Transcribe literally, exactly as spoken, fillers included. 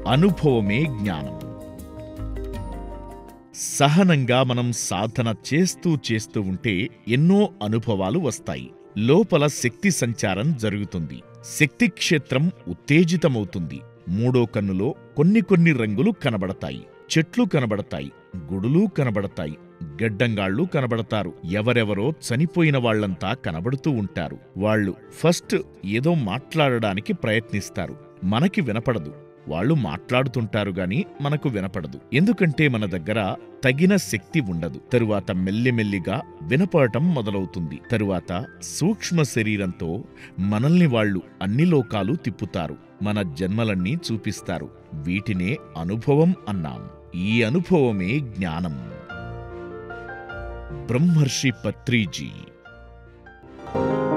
అనుభవమే జ్ఞానం. సహనంగా మనం సాధన చేస్తూ చేస్తూ ఉంటే ఎన్నో అనుభవాలు వస్తాయి. లోపల శక్తి సంచారం జరుగుతుంది. శక్తి క్షేత్రం ఉత్తేజితమవుతుంది. మూడో కన్నులో కొన్ని కొన్ని రంగులు కనబడతాయి. చెట్లు కనబడతాయి, గుడులు కనబడతాయి, గడ్డంగాళ్ళు కనబడతారు. ఎవరెవరో చనిపోయిన వాళ్లంతా కనబడుతూ ఉంటారు. వాళ్ళు ఫస్ట్ ఏదో మాట్లాడడానికి ప్రయత్నిస్తారు. మనకి వినపడదు. వాళ్ళు మాట్లాడుతుంటారు గాని మనకు వినపడదు. ఎందుకంటే మన దగ్గర తగిన శక్తి ఉండదు. తరువాత మెల్లిమెల్లిగా వినపడటం మొదలవుతుంది. తరువాత సూక్ష్మ శరీరంతో మనల్ని వాళ్ళు అన్ని లోకాలు తిప్పుతారు. మన జన్మలన్నీ చూపిస్తారు. వీటినే అనుభవం అన్నాం. ఈ అనుభవమే జ్ఞానం. బ్రహ్మర్షి పత్రిజీ.